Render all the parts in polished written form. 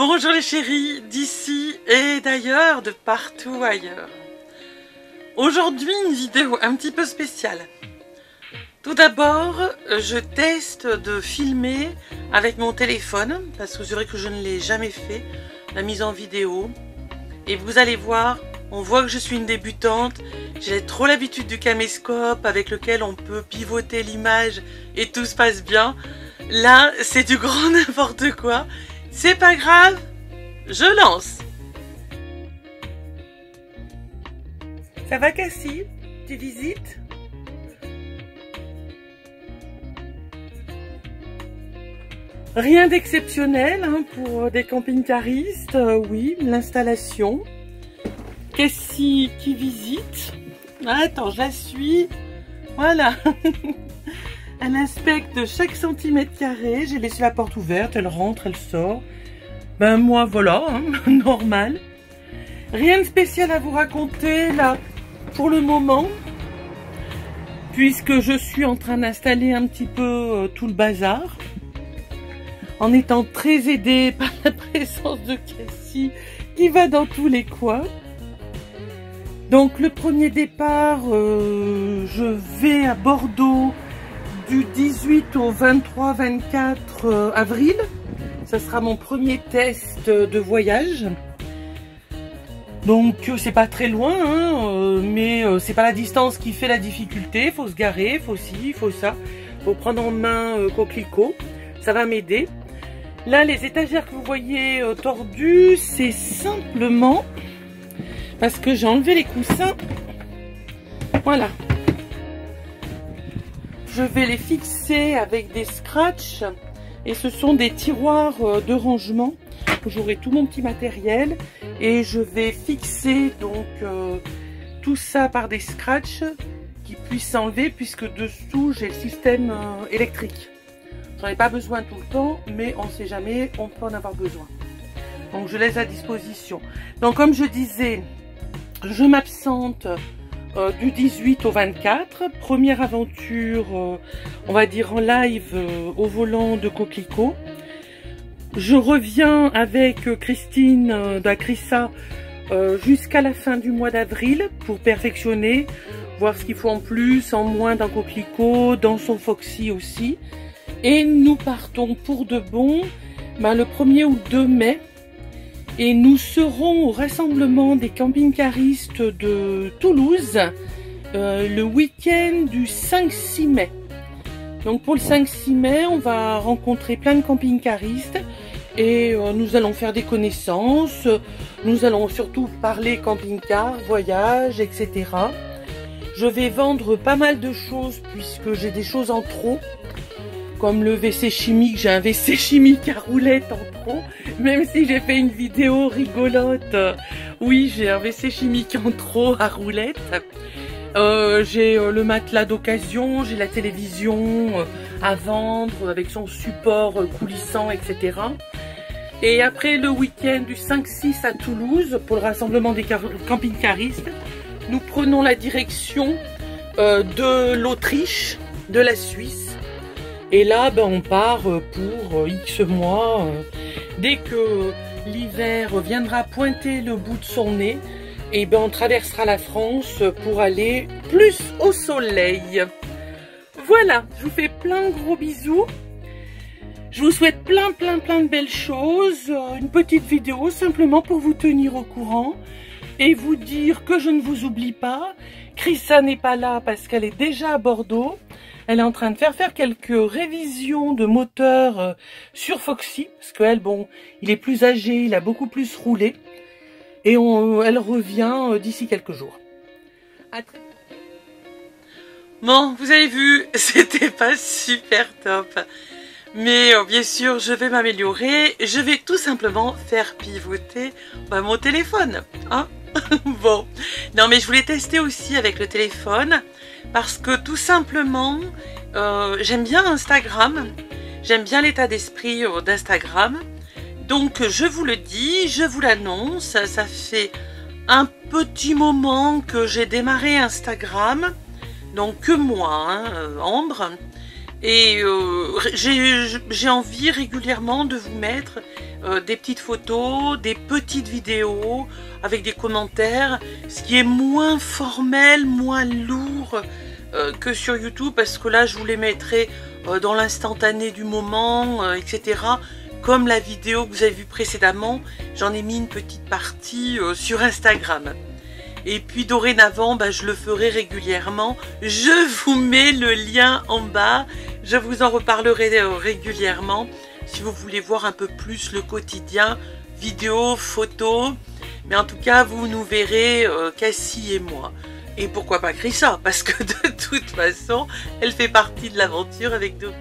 Bonjour les chéris, d'ici et d'ailleurs, de partout ailleurs. Aujourd'hui, une vidéo un petit peu spéciale. Tout d'abord, je teste de filmer avec mon téléphone, parce que c'est vrai que je ne l'ai jamais fait, la mise en vidéo. Et vous allez voir, on voit que je suis une débutante, j'ai trop l'habitude du caméscope avec lequel on peut pivoter l'image et tout se passe bien. Là, c'est du grand n'importe quoi. C'est pas grave, je lance. Ça va Cassie? Tu visites? Rien d'exceptionnel hein, pour des camping-caristes. Oui, l'installation. Cassie qui visite. Attends, je la suis. Voilà. Elle inspecte chaque centimètre carré. J'ai laissé la porte ouverte. Elle rentre, elle sort. Ben moi, voilà, hein, normal. Rien de spécial à vous raconter là pour le moment. Puisque je suis en train d'installer un petit peu tout le bazar. En étant très aidée par la présence de Cassie qui va dans tous les coins. Donc le premier départ, je vais à Bordeaux du 18 au 23-24 avril. Ça sera mon premier test de voyage. Donc c'est pas très loin, hein, mais c'est pas la distance qui fait la difficulté. Il faut se garer, il faut ci, il faut ça. Il faut prendre en main coquelicot. Ça va m'aider. Là, les étagères que vous voyez tordues, c'est simplement parce que j'ai enlevé les coussins. Voilà. Je vais les fixer avec des scratchs et ce sont des tiroirs de rangement. J'aurai tout mon petit matériel et je vais fixer donc tout ça par des scratchs qui puissent s'enlever puisque dessous j'ai le système électrique. J'en ai pas besoin tout le temps, mais on ne sait jamais, on peut en avoir besoin. Donc je laisse à disposition. Donc comme je disais, je m'absente du 18 au 24. Première aventure, on va dire en live au volant de Coquelicot. Je reviens avec Christine d'Acrissa jusqu'à la fin du mois d'avril pour perfectionner, voir ce qu'il faut en plus, en moins dans Coquelicot, dans son Foxy aussi. Et nous partons pour de bon le 1er ou 2 mai. Et nous serons au rassemblement des camping-caristes de Toulouse le week-end du 5-6 mai. Donc pour le 5-6 mai, on va rencontrer plein de camping-caristes et nous allons faire des connaissances. Nous allons surtout parler camping-car, voyage, etc. Je vais vendre pas mal de choses puisque j'ai des choses en trop. Comme le WC chimique, j'ai un WC chimique à roulettes en trop. Même si j'ai fait une vidéo rigolote, oui, j'ai un WC chimique en trop à roulettes. J'ai le matelas d'occasion, j'ai la télévision à vendre avec son support coulissant, etc. Et après le week-end du 5-6 à Toulouse, pour le rassemblement des camping-caristes, nous prenons la direction de l'Autriche, de la Suisse. Et là, on part pour X mois. Dès que l'hiver viendra pointer le bout de son nez, et on traversera la France pour aller plus au soleil. Voilà, je vous fais plein de gros bisous. Je vous souhaite plein de belles choses. Une petite vidéo simplement pour vous tenir au courant et vous dire que je ne vous oublie pas. Chrissa n'est pas là parce qu'elle est déjà à Bordeaux. Elle est en train de faire quelques révisions de moteur sur Foxy. Parce qu'elle, bon, il est plus âgé, il a beaucoup plus roulé. Et elle revient d'ici quelques jours. À très... Bon, vous avez vu, c'était pas super top. Mais bien sûr, je vais m'améliorer. Je vais tout simplement faire pivoter mon téléphone. Hein. Bon, non mais je voulais tester aussi avec le téléphone. Parce que tout simplement, j'aime bien Instagram. J'aime bien l'état d'esprit d'Instagram. Donc je vous le dis, je vous l'annonce, ça fait un petit moment que j'ai démarré Instagram, donc que moi, hein, Ambre, Et j'ai envie régulièrement de vous mettre des petites photos, des petites vidéos avec des commentaires, ce qui est moins formel, moins lourd que sur YouTube, parce que là je vous les mettrai dans l'instantané du moment, etc. Comme la vidéo que vous avez vue précédemment, j'en ai mis une petite partie sur Instagram. Et puis dorénavant, je le ferai régulièrement. Je vous mets le lien en bas. Je vous en reparlerai régulièrement. Si vous voulez voir un peu plus le quotidien, vidéo, photos. Mais en tout cas, vous nous verrez Cassie et moi. Et pourquoi pas Chrissa, parce que de toute façon, elle fait partie de l'aventure avec nous.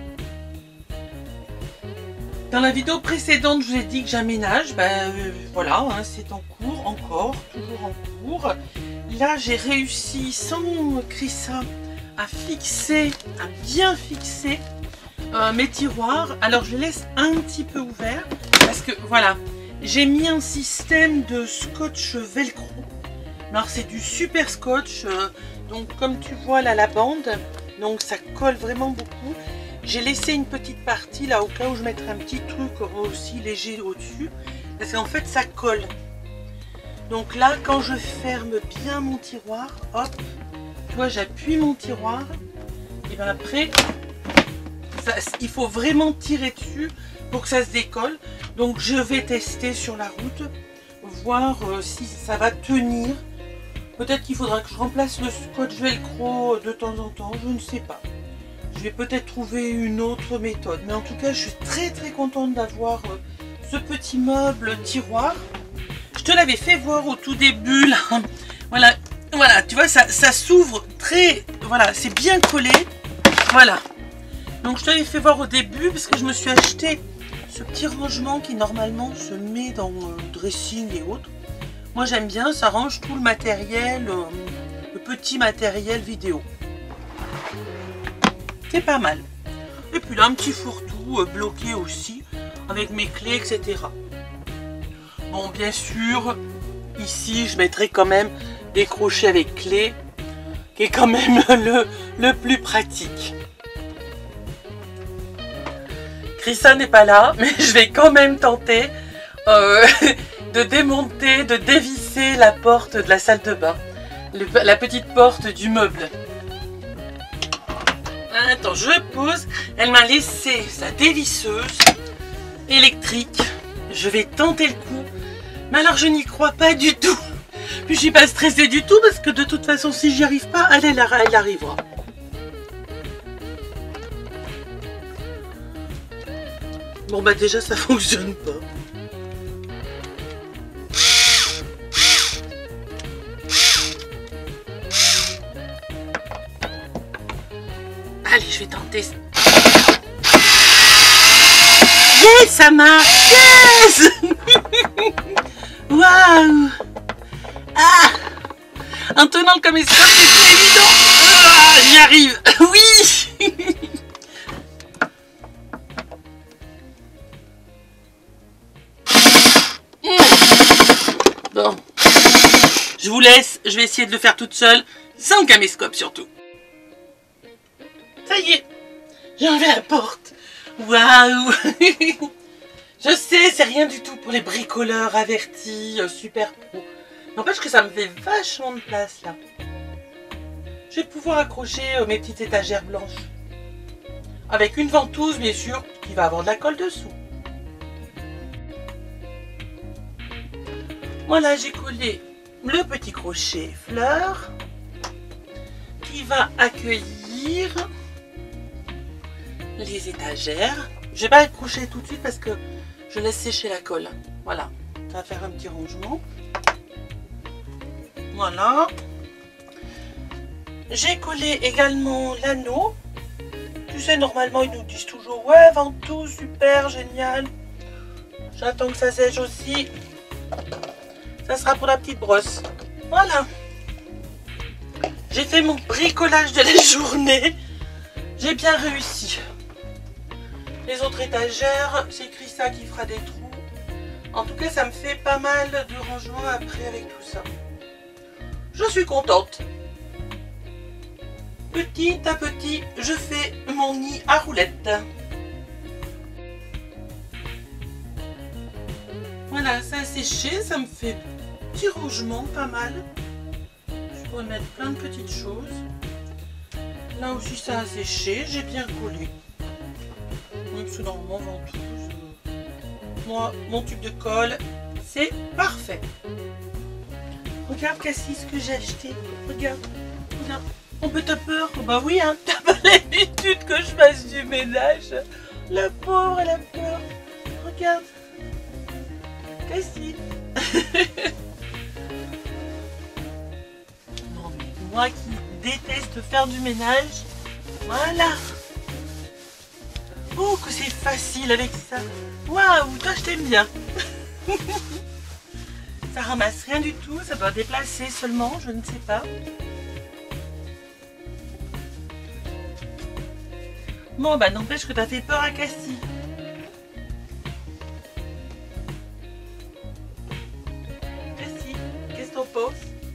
Dans la vidéo précédente, je vous ai dit que j'aménage. Voilà, hein, c'est en cours, encore, toujours en cours. Là, j'ai réussi, sans Chrissa, à bien fixer mes tiroirs. Alors, je les laisse un petit peu ouverts, parce que, voilà, j'ai mis un système de scotch velcro. Alors, c'est du super scotch. Donc, comme tu vois là, la bande, donc ça colle vraiment beaucoup. J'ai laissé une petite partie là au cas où je mettrai un petit truc aussi léger au-dessus, parce qu'en fait ça colle. Donc là, quand je ferme bien mon tiroir, hop, tu vois, j'appuie mon tiroir, et bien après, il faut vraiment tirer dessus pour que ça se décolle. Donc je vais tester sur la route, voir si ça va tenir. Peut-être qu'il faudra que je remplace le scotch velcro de temps en temps, je ne sais pas. Je vais peut-être trouver une autre méthode. Mais en tout cas, je suis très très contente d'avoir ce petit meuble tiroir. Je te l'avais fait voir au tout début là. Voilà, tu vois, ça s'ouvre très... Voilà, c'est bien collé. Voilà. Donc je te l'avais fait voir au début parce que je me suis acheté ce petit rangement qui normalement se met dans le dressing et autres. Moi j'aime bien, ça range tout le matériel, le petit matériel vidéo. C'est pas mal. Et puis là, un petit fourre-tout bloqué aussi, avec mes clés, etc. Bon, bien sûr, ici, je mettrai quand même des crochets avec clés, qui est quand même le plus pratique. Chrissa n'est pas là, mais je vais quand même tenter de démonter, de dévisser la porte de la salle de bain. La petite porte du meuble. Attends, je pose. Elle m'a laissé sa dévisseuse électrique. Je vais tenter le coup. Mais alors, je n'y crois pas du tout. Puis, je suis pas stressée du tout parce que de toute façon, si j'y arrive pas, elle arrivera. Bon, déjà, ça fonctionne pas. Allez, je vais tenter. Yes, ça marche. Yes. Waouh. Ah. En tenant le caméscope, c'est évident. Ah, j'y arrive. Oui. Bon. Je vous laisse. Je vais essayer de le faire toute seule, sans caméscope surtout. Ça y est, j'ai enlevé la porte. Waouh. Je sais, c'est rien du tout pour les bricoleurs avertis, super pro. N'empêche que ça me fait vachement de place là. Je vais pouvoir accrocher mes petites étagères blanches. Avec une ventouse, bien sûr, qui va avoir de la colle dessous. Voilà, j'ai collé le petit crochet fleur qui va accueillir les étagères. Je vais pas accrocher tout de suite parce que je laisse sécher la colle. Voilà, ça va faire un petit rangement. Voilà. J'ai collé également l'anneau. Tu sais, normalement ils nous disent toujours ouais, ventouse, super, génial. J'attends que ça sèche aussi. Ça sera pour la petite brosse. Voilà. J'ai fait mon bricolage de la journée. J'ai bien réussi. Les autres étagères, c'est Chrissa qui fera des trous. En tout cas, ça me fait pas mal de rangement après avec tout ça. Je suis contente. Petit à petit, je fais mon nid à roulettes. Voilà, ça a séché, ça me fait petit rangement pas mal. Je pourrais mettre plein de petites choses. Là aussi ça a séché, j'ai bien collé. Donc c'est dans mon ventouse. Moi, mon tube de colle, c'est parfait. Regarde Cassie ce que j'ai acheté. Regarde, regarde. On peut t'as peur? Bah oui, hein, t'as pas l'habitude que je fasse du ménage. La pauvre, elle a peur. Regarde. Cassie. Non, mais moi qui déteste faire du ménage, voilà. Oh, que c'est facile avec ça. Waouh, toi je t'aime bien. Ça ramasse rien du tout, ça doit déplacer seulement, je ne sais pas. Bon, bah n'empêche que t'as fait peur à Cassie. Cassie, qu'est-ce que t'en penses?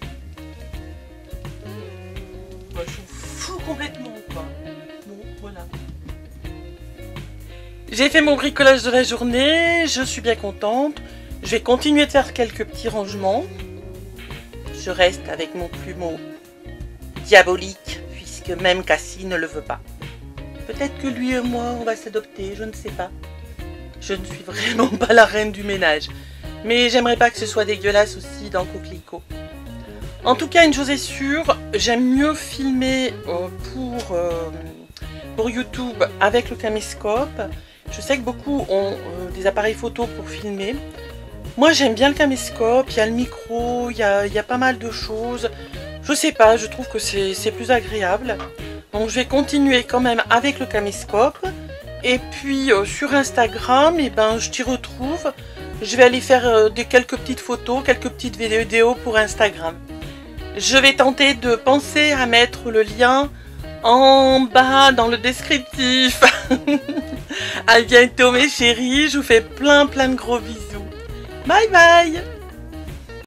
Bah, je m'en fous complètement, quoi. Bon, voilà. J'ai fait mon bricolage de la journée, je suis bien contente. Je vais continuer de faire quelques petits rangements. Je reste avec mon plumeau diabolique, puisque même Cassie ne le veut pas. Peut-être que lui et moi, on va s'adopter, je ne sais pas. Je ne suis vraiment pas la reine du ménage. Mais j'aimerais pas que ce soit dégueulasse aussi dans Coquelicot. En tout cas, une chose est sûre, j'aime mieux filmer pour YouTube avec le caméscope. Je sais que beaucoup ont des appareils photo pour filmer. Moi, j'aime bien le caméscope, il y a le micro, il y a pas mal de choses. Je sais pas, je trouve que c'est plus agréable. Donc, je vais continuer quand même avec le caméscope. Et puis, sur Instagram, eh ben, je t'y retrouve. Je vais aller faire quelques petites photos, quelques petites vidéos pour Instagram. Je vais tenter de penser à mettre le lien en bas dans le descriptif. À bientôt mes chéris, je vous fais plein de gros bisous. Bye bye.